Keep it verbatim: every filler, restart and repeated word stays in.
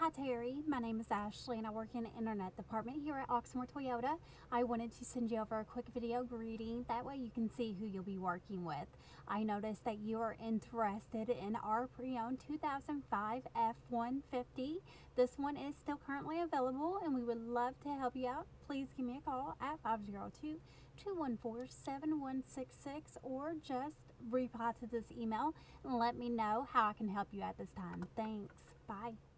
Hi Terry, my name is Ashley and I work in the internet department here at Oxmoor Toyota. I wanted to send you over a quick video greeting, that way you can see who you'll be working with. I noticed that you are interested in our pre-owned two thousand five F one fifty. This one is still currently available and we would love to help you out. Please give me a call at five oh two, two one four, seven one six six or just reply to this email and let me know how I can help you at this time. Thanks. Bye.